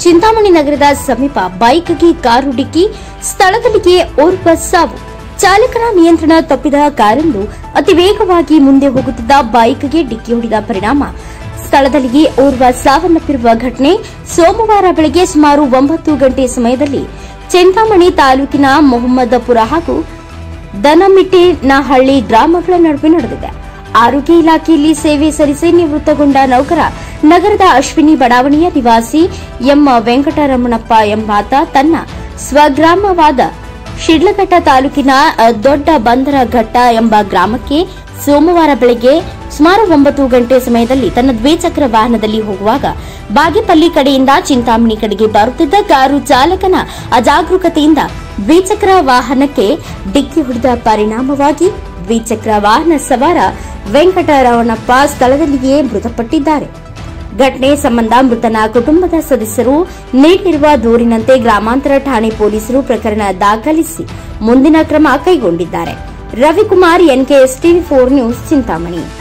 ಚಿಂತಾಮಣಿ ನಗರದ ಸಮೀಪ ಬೈಕ್ಗೆ ಕಾರು ಡಿಕ್ಕಿ, ಸ್ಥಳದಲ್ಲಿಯೇ ಓರ್ವ ಸಾವು. ಚಾಲಕನ ನಿಯಂತ್ರಣ ತಪ್ಪಿದ ಕಾರೊಂದು ಅತಿ ವೇಗವಾಗಿ ಮುಂದೆ ಹೋಗುತ್ತಿದ್ದ ಬೈಕ್ಗೆ ಡಿಕ್ಕಿ ಹೊಡೆದ ಪರಿಣಾಮ ಸ್ಥಳದಲ್ಲಿಯೇ ಓರ್ವ ಸಾವನ್ನಪ್ಪಿರುವ ಘಟನೆ ಸೋಮವಾರ ಬೆಳಗ್ಗೆ ಸುಮಾರು 9 ಗಂಟೆ ಸಮಯದಲ್ಲಿ ಚಿಂತಾಮಣಿ ತಾಲೂಕಿನ ಮೊಹಮ್ಮದಪುರ ಹಾಗೂ ದನಮಿಟ್ಟೇನಹಳ್ಳಿ ಗ್ರಾಮಗಳ ನಡುವೆ ನಡೆದಿದೆ. ಆರೋಗ್ಯ ಇಲಾಖೆಯಲ್ಲಿ ಸೇವೆ ಸಲ್ಲಿಸಿ ನಿವೃತ್ತಗೊಂಡ ನೌಕರ ನಗರದ ಅಶ್ವಿನಿ ಬಡಾವಣೆಯ ನಿವಾಸಿ ಎಂ ವೆಂಕಟರಮಣಪ್ಪ ಎಂಬಾತ ತನ್ನ ಸ್ವಗ್ರಾಮವಾದ ಶಿಡ್ಲಘಟ್ಟ ತಾಲೂಕಿನ ದೊಡ್ಡ ಬಂದರಘಟ್ಟ ಎಂಬ ಗ್ರಾಮಕ್ಕೆ ಸೋಮವಾರ ಬೆಳಗ್ಗೆ ಸುಮಾರು 9 ಗಂಟೆ ಸಮಯದಲ್ಲಿ ತನ್ನ ದ್ವಿಚಕ್ರ ವಾಹನದಲ್ಲಿ ಹೋಗುವಾಗ ಬಾಗೇಪಲ್ಲಿ ಕಡೆಯಿಂದ ಚಿಂತಾಮಣಿ ಕಡೆಗೆ ಬರುತ್ತಿದ್ದ ಕಾರು ಚಾಲಕನ ಅಜಾಗರೂಕತೆಯಿಂದ ದ್ವಿಚಕ್ರ ವಾಹನಕ್ಕೆ ಡಿಕ್ಕಿ ಹೊಡೆದ ಪರಿಣಾಮವಾಗಿ ದ್ವಿಚಕ್ರ ವಾಹನ ಸವಾರ ವೆಂಕಟರಮಣಪ್ಪ ಸ್ಥಳದಲ್ಲಿಯೇ ಮೃತಪಟ್ಟಿದ್ದಾರೆ. ಘಟನೆ ಸಂಬಂಧ ಮೃತನ ಕುಟುಂಬದ ಸದಸ್ಯರು ನೀಡಿರುವ ದೂರಿನಂತೆ ಗ್ರಾಮಾಂತರ ಠಾಣೆ ಪೊಲೀಸರು ಪ್ರಕರಣ ದಾಖಲಿಸಿ ಮುಂದಿನ ಕ್ರಮ ಕೈಗೊಂಡಿದ್ದಾರೆ. Ravikumar, NKS TV4 news, Chintamani.